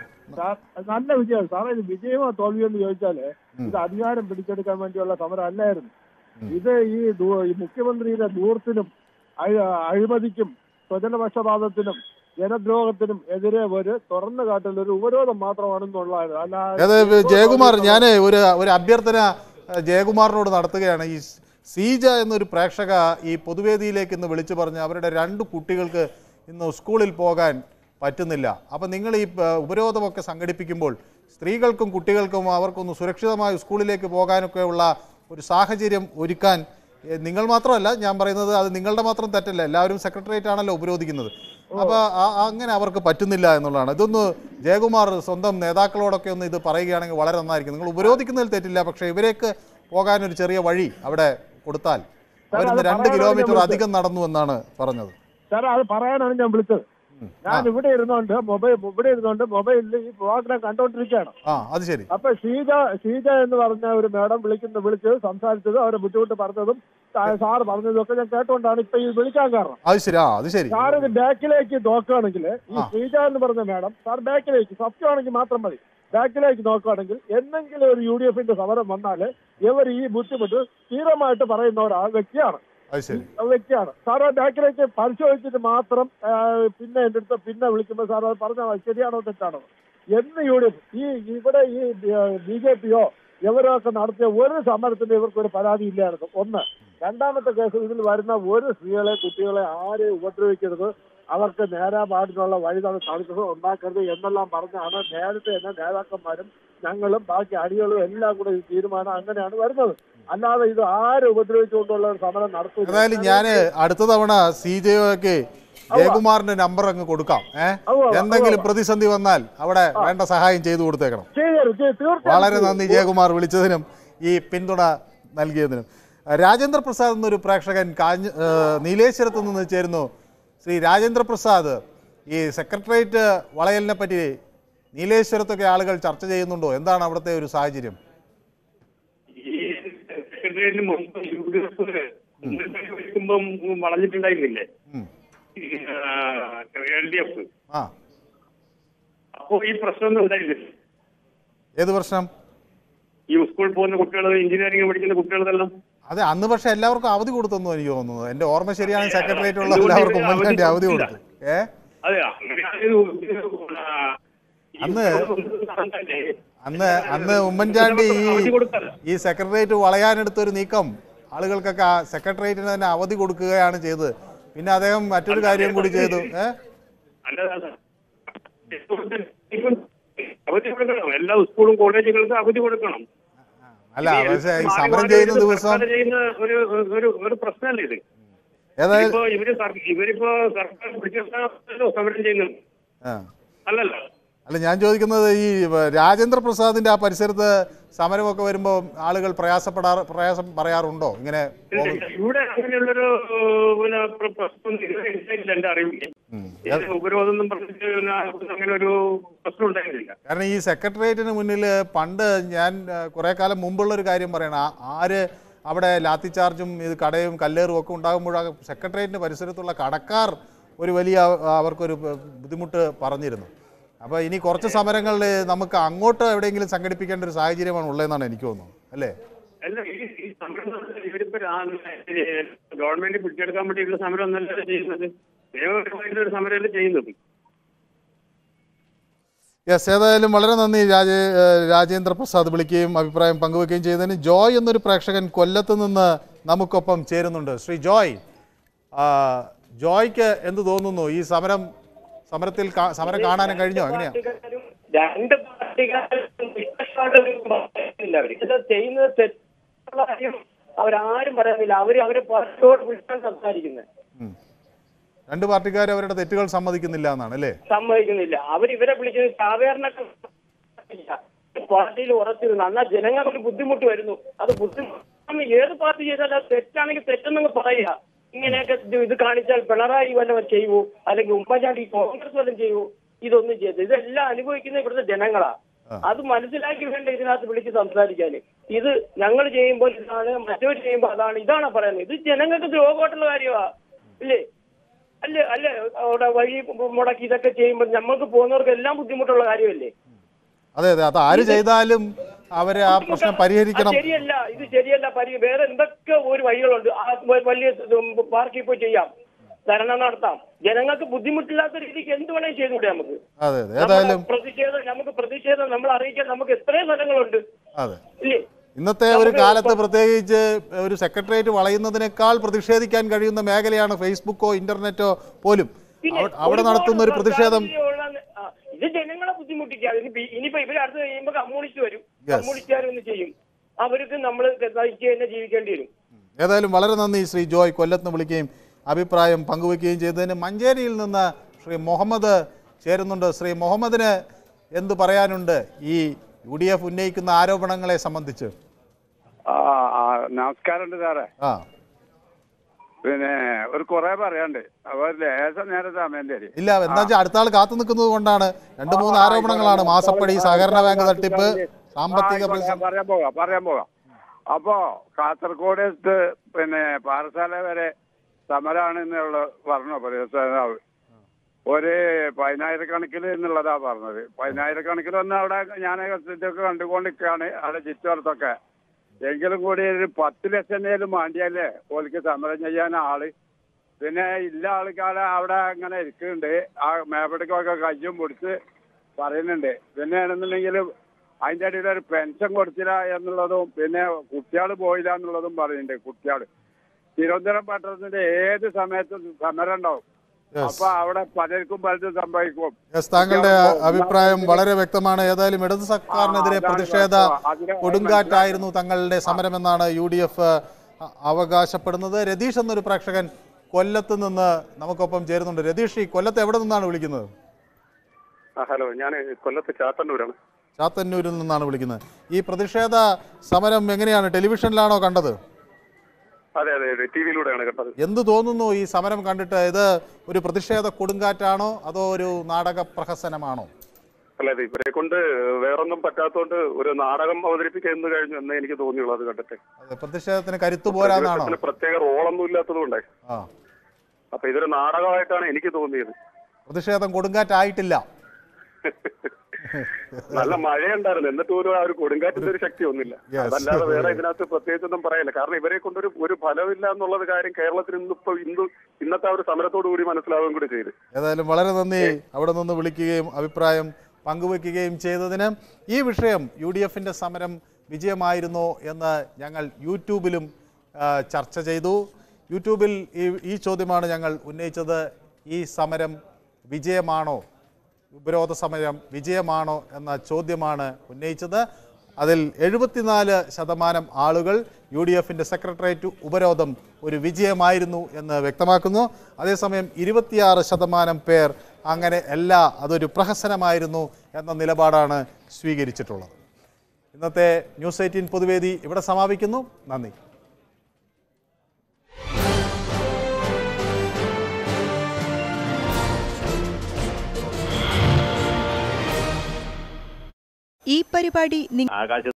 നല്ല വിജയം സാറേ. ഇത് വിജയമോ തോൽവിയോ എന്ന് ചോദിച്ചാല് ഇത് അധികാരം പിടിച്ചെടുക്കാൻ വേണ്ടിയുള്ള സമരം അല്ലായിരുന്നു. ഇത് ഈ മുഖ്യമന്ത്രിയുടെ ദൂർത്തിനും അഴിമതിക്കും സ്വജനപക്ഷപാതത്തിനും ജനദ്രോഹത്തിനും എതിരെ ഒരു തുറന്നു കാട്ടൽ ഒരു ഉപരോധം മാത്രമാണെന്നുള്ളതാണ്. അല്ലാതെ ജയകുമാർ, ഞാൻ ഒരു ഒരു അഭ്യർത്ഥന ജയകുമാറിനോട് നടത്തുകയാണ്. ഈ സീജ എന്നൊരു പ്രേക്ഷക ഈ പൊതുവേദിയിലേക്ക് ഇന്ന് വിളിച്ചു പറഞ്ഞ് അവരുടെ രണ്ട് കുട്ടികൾക്ക് ഇന്ന് സ്കൂളിൽ പോകാൻ പറ്റുന്നില്ല. അപ്പം നിങ്ങൾ ഈ ഉപരോധമൊക്കെ സംഘടിപ്പിക്കുമ്പോൾ സ്ത്രീകൾക്കും കുട്ടികൾക്കും അവർക്കൊന്ന് സുരക്ഷിതമായി സ്കൂളിലേക്ക് പോകാനൊക്കെ ഉള്ള ഒരു സാഹചര്യം ഒരുക്കാൻ നിങ്ങൾ മാത്രമല്ല, ഞാൻ പറയുന്നത് അത് നിങ്ങളുടെ മാത്രം തെറ്റല്ല, എല്ലാവരും സെക്രട്ടേറിയറ്റ് ആണല്ലോ ഉപരോധിക്കുന്നത്. അപ്പോൾ അങ്ങനെ അവർക്ക് പറ്റുന്നില്ല എന്നുള്ളതാണ്. ഇതൊന്ന് ജയകുമാർ സ്വന്തം നേതാക്കളോടൊക്കെ ഒന്ന് ഇത് പറയുകയാണെങ്കിൽ വളരെ നന്നായിരിക്കും. നിങ്ങൾ ഉപരോധിക്കുന്നതിൽ തെറ്റില്ല, പക്ഷേ ഇവരേക്ക് പോകാനൊരു ചെറിയ വഴി അവിടെ കൊടുത്താൽ അവരിന്ന് രണ്ട് കിലോമീറ്റർ അധികം നടന്നു എന്നാണ് പറഞ്ഞത്. സാർ അത് പറയാനാണ് ഞാൻ വിളിച്ചത്. ഞാൻ ഇവിടെ ഇരുന്നോണ്ട് മൊബൈൽ ഇവിടെ ഇരുന്നോണ്ട് മൊബൈലിൽ ഈ പ്രോഗ്രാം കണ്ടോണ്ടിരിക്കുകയാണ്. അത് ശരി. അപ്പൊ ഷീജ ഷീജ എന്ന് പറഞ്ഞ ഒരു മേഡം വിളിക്കുന്ന വിളിച്ചത് സംസാരിച്ചത് അവരെ ബുദ്ധിമുട്ട് പറഞ്ഞതും സാറ് പറഞ്ഞതും ഒക്കെ ഞാൻ കേട്ടോണ്ടാണ് ഇപ്പൊ ഈ വിളിക്കാൻ കാരണം. അത് ശരി. അത് ശരി. സാർ ഇത് ബാക്കിലേക്ക് നോക്കുകയാണെങ്കിൽ ഈ ഷീജ എന്ന് പറഞ്ഞ മേഡം സാർ ബാക്കിലേക്ക് സത്യമാണെങ്കിൽ മാത്രം മതി. ബാക്കിലേക്ക് നോക്കുകയാണെങ്കിൽ എന്തെങ്കിലും ഒരു യു ഡി എഫിന്റെ സമരം വന്നാല് ഇവർ ഈ ബുദ്ധിമുട്ട് സ്ഥിരമായിട്ട് പറയുന്ന ഒരാൾ വ്യക്തിയാണ് വ്യക്തിയാണ് സാർ. ബാക്കിലേക്ക് പരിശോധിച്ചിട്ട് മാത്രം പിന്നെ എന്റെ അടുത്ത് പിന്നെ വിളിക്കുമ്പോൾ സാർ അത് പറഞ്ഞാൽ ശരിയാണോ തെറ്റാണോ എന്ന് യു ഡി എഫ് ഈ ഇവിടെ ഈ ബി ജെ പിയോ ഇവരൊക്കെ നടത്തിയ ഒരു സമരത്തിന് ഇവർക്ക് ഒരു പരാതി ഇല്ലായിരുന്നു. ഒന്ന്. രണ്ടാമത്തെ കേസ്, ഇതിൽ വരുന്ന ഒരു സ്ത്രീകളെ കുട്ടികളെ ആരെയും ഉപദ്രവിക്കരുത്, അവർക്ക് നേരാൻ പാടിനുള്ള വഴി തടുക്കരുത് ഉണ്ടാക്കരുത് എന്നെല്ലാം പറഞ്ഞാണ് നേരത്തെ തന്നെ നേതാക്കന്മാരും ഞങ്ങളും ബാക്കി അടികളും എല്ലാം കൂടെ ഈ തീരുമാനം അങ്ങനെയാണ് വരുന്നത്. അല്ലാതെ ഇത് ആരും ഉപദ്രവിച്ചുകൊണ്ടുള്ള ഒരു സമരം നടത്തും. ഏതായാലും ഞാൻ അടുത്ത തവണ സി ജെ ഒക്കെ ജയകുമാറിന്റെ നമ്പർ അങ്ങ് കൊടുക്കാം. ഏഹ് എന്തെങ്കിലും പ്രതിസന്ധി വന്നാൽ അവിടെ വേണ്ട സഹായം ചെയ്തു കൊടുത്തേക്കണം. വളരെ നന്ദി ജയകുമാർ വിളിച്ചതിനും ഈ പിന്തുണ നൽകിയതിനും. രാജേന്ദ്ര പ്രസാദ് എന്നൊരു പ്രേക്ഷകൻ കാഞ്ഞ നീലേശ്വരത്ത് നിന്ന് ചേരുന്നു. ശ്രീ രാജേന്ദ്ര പ്രസാദ്, ഈ സെക്രട്ടേറിയറ്റ് വളയലിനെ പറ്റി നീലേശ്വരത്തൊക്കെ ആളുകൾ ചർച്ച ചെയ്യുന്നുണ്ടോ? എന്താണ് അവിടുത്തെ ഒരു സാഹചര്യം? വളഞ്ഞിട്ടുണ്ടായിരുന്നില്ലേ എൽ ഡി എഫ്? അപ്പോ ഈ പ്രശ്നമൊന്നും ഉണ്ടായിരുന്നില്ല. ഏത് പ്രശ്നം? ഈ സ്കൂളിൽ പോകുന്ന കുട്ടികൾ, എഞ്ചിനീയറിംഗ് പഠിക്കുന്ന കുട്ടികളെല്ലാം. അതെ, അന്ന് പക്ഷെ എല്ലാവർക്കും അവധി കൊടുത്തെന്നു എനിക്ക് തോന്നുന്നത്. എന്റെ ഓർമ്മ ശരിയാണ്, സെക്രട്ടേറിയറ്റ് ഉള്ള എല്ലാവർക്കും ഉമ്മൻചാണ്ടി അവധി കൊടുത്തു. ഏ അന്ന് അന്ന് അന്ന് ഉമ്മൻചാണ്ടി ഈ സെക്രട്ടേറിയറ്റ് വളയാനെടുത്തൊരു നീക്കം ആളുകൾക്കൊക്കെ സെക്രട്ടേറിയറ്റിന് തന്നെ അവധി കൊടുക്കുകയാണ് ചെയ്തത്. പിന്നെ അദ്ദേഹം മറ്റൊരു കാര്യം കൂടി ചെയ്തു. ഏഹ് അവധി കൊടുക്കണം, എല്ലാ സ്കൂളും കോളേജുകൾക്കും അവധി കൊടുക്കണം. അല്ല, പക്ഷേ ഈ സമരം ചെയ്യുന്ന ദിവസം ചെയ്യുന്ന ഒരു ഒരു ഒരു പ്രശ്നമല്ല ഇത്. ഇപ്പൊ ഇവര് ഇവരിപ്പോ സർക്കാർ പിടിച്ചെടുത്താണല്ലോ സമരം ചെയ്യുന്നത്, അല്ലല്ലോ. അല്ല, ഞാൻ ചോദിക്കുന്നത് ഈ രാജേന്ദ്ര പ്രസാദിന്റെ ആ പരിസരത്ത് സമരമൊക്കെ വരുമ്പോ ആളുകൾ പ്രയാസപ്പെടാ പ്രയാസം പറയാറുണ്ടോ? ഇങ്ങനെ ഇവിടെ അങ്ങനെയുള്ളൊരു പിന്നെ പ്രശ്നം എന്റെ അറിവില്ല. ഉപരോധം പറഞ്ഞിട്ട് അങ്ങനെ ഒരു പ്രശ്നം ഉണ്ടായിരുന്നില്ല. കാരണം ഈ സെക്രട്ടേറിയറ്റിന് മുന്നിൽ പണ്ട് ഞാൻ കുറെ കാലം മുമ്പുള്ള ഒരു കാര്യം പറയണം. ആര് അവിടെ ലാത്തി ചാർജും ഇത് കടയും കല്ലേറും ഒക്കെ ഉണ്ടാകുമ്പോഴാണ് സെക്രട്ടേറിയറ്റിന് പരിസരത്തുള്ള കടക്കാർ ഒരു വലിയ അവർക്കൊരു ബുദ്ധിമുട്ട് പറഞ്ഞിരുന്നു. അപ്പോൾ ഇനി കുറച്ച് സമരങ്ങളിൽ നമുക്ക് അങ്ങോട്ട് എവിടെയെങ്കിലും സംഘടിപ്പിക്കേണ്ട ഒരു സാഹചര്യമാണ് ഉള്ളതെന്നാണ് എനിക്ക് തോന്നുന്നത്, അല്ലേ? അല്ല, ഈ സമരം ഇവരിപ്പോ ഗവൺമെന്റ് പിടിച്ചെടുക്കാൻ വേണ്ടിയുള്ള സമരം ഒന്നല്ല ചെയ്യുന്നത്, നിയമപരമായിട്ടുള്ള സമരമല്ല ചെയ്യുന്നത്. യെസ്, ഏതായാലും വളരെ നന്ദി രാജേ രാജേന്ദ്ര പ്രസാദ് വിളിക്കുകയും അഭിപ്രായം പങ്കുവെക്കുകയും ചെയ്തതിന്. ജോയ് എന്നൊരു പ്രേക്ഷകൻ കൊല്ലത്ത് നിന്ന് നമുക്കൊപ്പം ചേരുന്നുണ്ട്. ശ്രീ ജോയ്, ജോയ്ക്ക് എന്ത് തോന്നുന്നു? ഈ സമരം സമരത്തിൽ സമരം കാണാനും കഴിഞ്ഞോ? എങ്ങനെയാ? രണ്ട് ചെയ്യുന്നത് തെറ്റുള്ള കാര്യം അവരാരും പറയുന്നില്ല. അവര് അവരെ പാർട്ടിയോട് വിളിച്ചാണ് സംസാരിക്കുന്നത്. രണ്ട് പാർട്ടിക്കാർ അവരുടെ തെറ്റുകൾ സമ്മതിക്കുന്നില്ല എന്നാണ്, അല്ലേ? സമ്മതിക്കുന്നില്ല. അവർ ഇവരെ വിളിക്കുന്നത് സാധാരണ പാർട്ടിയിൽ ഉറച്ചിരുന്നു. എന്നാൽ ജനങ്ങൾക്ക് ബുദ്ധിമുട്ട് വരുന്നു. അത് ബുദ്ധിമുട്ട് ഏത് പാർട്ടി ചെയ്താലും അത് തെറ്റാണെങ്കിൽ തെറ്റെന്നങ്ങ് പറയുക. ഇങ്ങനെയൊക്കെ ഇത് കാണിച്ചാൽ പിണറായി വല്ലവർ ചെയ്യുവോ, അല്ലെങ്കിൽ ഉമ്മൻചാണ്ടി കോൺഗ്രസ് വല്ലതും ചെയ്യുവോ? ഇതൊന്നും ചെയ്ത് ഇതെല്ലാം അനുഭവിക്കുന്ന ഇവിടുത്തെ ജനങ്ങളാ. അത് മനസ്സിലാക്കി വേണ്ട ഇതിനകത്ത് വിളിച്ച് സംസാരിക്കാന്. ഇത് ഞങ്ങൾ ചെയ്യുമ്പോൾ ഇതാണ്, മറ്റവർ ചെയ്യുമ്പോൾ അതാണ്, ഇതാണ് പറയുന്നത്. ഇത് ജനങ്ങൾക്ക് ദ്രോഹമായിട്ടുള്ള കാര്യമാ ഇല്ലേ? അല്ലേ അല്ലേ അവിടെ വഴി മുടക്കി ഇതൊക്കെ ചെയ്യുമ്പോൾ നമ്മൾക്ക് പോകുന്നവർക്ക് എല്ലാം ബുദ്ധിമുട്ടുള്ള കാര്യമല്ലേ? അതെ അതെ, അത് ആര് ചെയ്താലും അവരെ ആ പ്രശ്നം പരിഹരിക്കണം. ശരിയല്ല, ഇത് ശരിയല്ല. പരി വേറെ എന്തൊക്കെ ഒരു വഴികളുണ്ട്. വലിയ പാർക്കിൽ പോയി ചെയ്യാം, ധർണ നടത്താം. ജനങ്ങൾക്ക് ബുദ്ധിമുട്ടില്ലാത്ത രീതിക്ക് എന്ത് വേണമെങ്കിൽ ചെയ്തുകൂടെ നമുക്ക്? അതെ അതെ, ഏതായാലും പ്രതിഷേധം നമുക്ക് പ്രതിഷേധം നമ്മൾ അറിയിക്കാൻ നമുക്ക് എത്രയും സ്ഥലങ്ങളുണ്ട് അതെ ഇല്ലേ? ഇന്നത്തെ ഒരു കാലത്ത് പ്രത്യേകിച്ച് ഒരു സെക്രട്ടേറിയറ്റ് വളയുന്നതിനേക്കാൾ പ്രതിഷേധിക്കാൻ കഴിയുന്ന മേഖലയാണ് ഫേസ്ബുക്കോ ഇന്റർനെറ്റോ പോലും. അവിടെ നടത്തുന്ന ഒരു പ്രതിഷേധം ഇത് ജനങ്ങളെ ബുദ്ധിമുട്ടിക്കാതെ. ഇനിയിപ്പോ ഇവർ അടുത്ത് കഴിയുമ്പോ കമ്മ്യൂണിസ്റ്റ് വരും, കമ്മ്യൂണിസ്റ്റുകാരൊന്ന് ചെയ്യും, അവർക്ക് നമ്മൾ സഹിച്ച് തന്നെ ജീവിക്കേണ്ടി വരും. ഏതായാലും വളരെ നന്ദി ശ്രീ ജോയ്, കൊല്ലത്ത് വിളിക്കുകയും അഭിപ്രായം പങ്കുവയ്ക്കുകയും ചെയ്തതിന്. മഞ്ചേരിയിൽ നിന്ന് ശ്രീ മുഹമ്മദ് ചേരുന്നുണ്ട്. ശ്രീ മുഹമ്മദിന് എന്ത് പറയാനുണ്ട് ഈ യു ഡി എഫ് ഉന്നയിക്കുന്ന ആരോപണങ്ങളെ സംബന്ധിച്ച്? നമസ്കാരമുണ്ട് സാറേ. ആ പിന്നെ ഒരു കുറെ പറയാണ്ട് അവർ ലേശം നേരെ സമയം തരും. ഇല്ല, എന്താ വെച്ചാൽ അടുത്ത ആൾ കാത്തു നിൽക്കുന്നത് കൊണ്ടാണ്. രണ്ടു മൂന്ന് ആരോപണങ്ങളാണ്. മാസപ്പടി, സഹകരണ ബാങ്ക് തട്ടിപ്പ്, സാമ്പത്തിക പറയാൻ പോകാം പറയാൻ പോകാം അപ്പോ കാസർഗോഡ് പിന്നെ പാറശാല വരെ സമരമാണ് എന്നുള്ള പറഞ്ഞു പ്രതിഷേധാവ്. ഒരു പതിനായിരക്കണക്കിന് എന്നുള്ളതാ പറഞ്ഞത്. പതിനായിരക്കണക്കിന് വന്ന് അവിടെ ഞാൻ ഇതൊക്കെ കണ്ടുകൊണ്ടിരിക്കുകയാണ് അവിടെ ചുറ്റുവട്ടത്തൊക്കെ. എങ്കിലും കൂടി ഒരു പത്ത് ലക്ഷം നേരം വേണ്ടിയല്ലേ ഓലിക്ക് സമരം ചെയ്യാൻ ആള്. പിന്നെ ഇല്ല ആൾക്കാരെ അവിടെ അങ്ങനെ ഇരിക്കുന്നുണ്ട്. ആ മേപ്പടിക്കൊക്കെ കയ്യും പൊടിച്ച് പറയുന്നുണ്ട്. പിന്നെ ആണെന്നുണ്ടെങ്കിൽ അതിൻ്റെ ഇടയിൽ ഒരു പെൻഷൻ കൊടുത്തില്ല എന്നുള്ളതും പിന്നെ കുട്ടികൾ പോയില്ല എന്നുള്ളതും പറയുന്നുണ്ട്. കുട്ടികൾ തിരുവനന്തപുരം പട്ടണത്തിന്റെ ഏത് സമയത്തും സമരം ഉണ്ടാവും. അപ്പൊ അവിടെ പലർക്കും പലതും സംഭവിക്കും. താങ്കളുടെ അഭിപ്രായം വളരെ വ്യക്തമാണ്. ഏതായാലും ഇടത് സർക്കാരിനെതിരെ പ്രതിഷേധ കൊടുങ്കാറ്റായിരുന്നു തങ്ങളുടെ സമരമെന്നാണ് യു ഡി എഫ് അവകാശപ്പെടുന്നത്. രതീഷ് എന്നൊരു പ്രേക്ഷകൻ കൊല്ലത്ത് നിന്ന് നമുക്കൊപ്പം ചേരുന്നുണ്ട്. രതീഷ്, ഈ കൊല്ലത്ത് എവിടെ നിന്നാണ് വിളിക്കുന്നത്? ഹലോ, ഞാൻ കൊല്ലത്ത് ചാത്തന്നൂരാണ്. ചാത്തന്നൂരിൽ നിന്നാണ് വിളിക്കുന്നത്. ഈ പ്രതിഷേധ സമരം എങ്ങനെയാണ്, ടെലിവിഷനിലാണോ കണ്ടത്? അതെ അതെ, ടി വിയിലൂടെയാണ് കണ്ടത്. എന്ത് തോന്നുന്നു ഈ സമരം കണ്ടിട്ട്? ഇത് ഒരു പ്രതിഷേധ കൊടുങ്കാറ്റാണോ അതോ ഒരു നാടക പ്രഹസനമാണോ? അല്ല, ഇത് ഇവരെ കൊണ്ട് വേറൊന്നും പറ്റാത്തോണ്ട് ഒരു നാടകം അവതരിപ്പിക്കുന്നു കഴിഞ്ഞു എന്നേ എനിക്ക് തോന്നിയുള്ളൂ അത് കണ്ടിട്ട്. പ്രതിഷേധത്തിന് കരുത്തു പോരാന്നാണോ? പ്രത്യേക റോളൊന്നും ഇല്ലാത്തതുകൊണ്ടേ. അപ്പൊ ഇതൊരു നാടകമായിട്ടാണ് എനിക്ക് തോന്നിയത്. പ്രതിഷേധം കൊടുങ്കാറ്റായിട്ടില്ല. നല്ല മഴയുണ്ടായിരുന്നു, എന്നിട്ട് പോലും ആ ഒരു കൊടുങ്കാറ്റിന്റെ ഒരു ശക്തി ഒന്നുമില്ല. അതല്ലാതെ വേറെ ഇതിനകത്ത് പ്രത്യേകിച്ചൊന്നും പറയാനില്ല. കാരണം ഇവരെ കൊണ്ടൊരു ഒരു ഫലമില്ല എന്നുള്ളത് കാര്യം കേരളത്തിൽ ഇന്നിപ്പോ ഇന്ന് ഇന്നത്തെ ആ ഒരു സമരത്തോടു കൂടി മനസ്സിലാവുകയും കൂടി ചെയ്ത്. ഏതായാലും വളരെ നന്ദി അവിടെ നിന്ന് വിളിക്കുകയും അഭിപ്രായം പങ്കുവെക്കുകയും ചെയ്തതിന്. ഈ വിഷയം യു ഡി എഫിന്റെ സമരം വിജയമായിരുന്നോ എന്ന് ഞങ്ങൾ യൂട്യൂബിലും ചർച്ച ചെയ്തു. യൂട്യൂബിൽ ഈ ഈ ചോദ്യമാണ് ഞങ്ങൾ ഉന്നയിച്ചത്. ഈ സമരം വിജയമാണോ, ഉപരോധ സമരം വിജയമാണോ എന്ന ചോദ്യമാണ് ഉന്നയിച്ചത്. അതിൽ എഴുപത്തിനാല് ശതമാനം ആളുകൾ യു ഡി എഫിൻ്റെ സെക്രട്ടേറിയറ്റ് ഉപരോധം ഒരു വിജയമായിരുന്നു എന്ന് വ്യക്തമാക്കുന്നു. അതേസമയം ഇരുപത്തിയാറ് ശതമാനം പേർ അങ്ങനെ അല്ല, അതൊരു പ്രഹസനമായിരുന്നു എന്ന നിലപാടാണ് സ്വീകരിച്ചിട്ടുള്ളത്. ഇന്നത്തെ ന്യൂസ് എയ്റ്റീൻ പൊതുവേദി ഇവിടെ സമാപിക്കുന്നു. നന്ദി. ഈ പരിപാടി